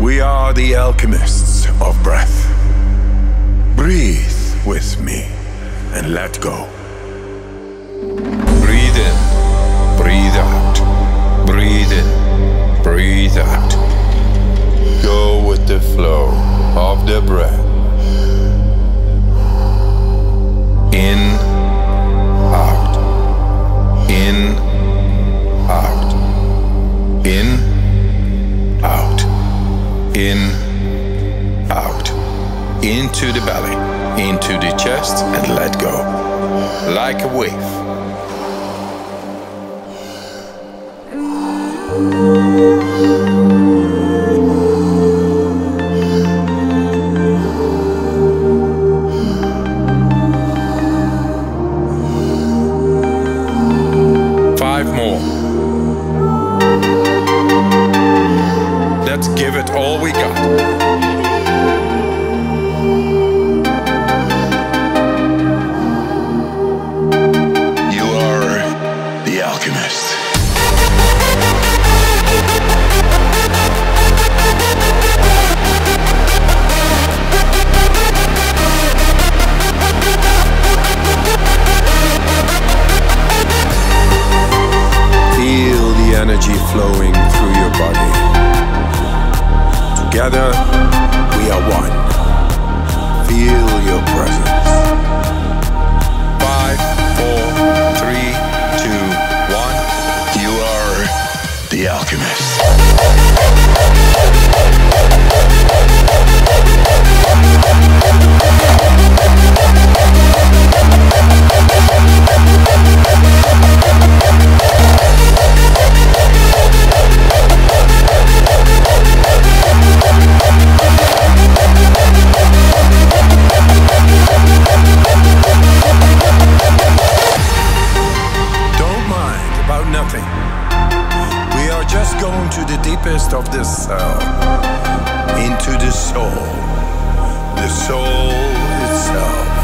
We are the alchemists of breath. Breathe with me and let go. Breathe in, breathe out. Breathe in, breathe out. Go with the flow of the breath. In, out. In, out. In, out. In, out. Into the belly, into the chest, and let go. Like a wave. Five more. Let's give it all we got. You are the alchemist. Feel the energy flowing through your body. Together, we are one. Feel your presence. 5, 4, 3, 2, 1. You are the alchemist. Nothing. We are just going to the deepest of the cell, into the soul itself.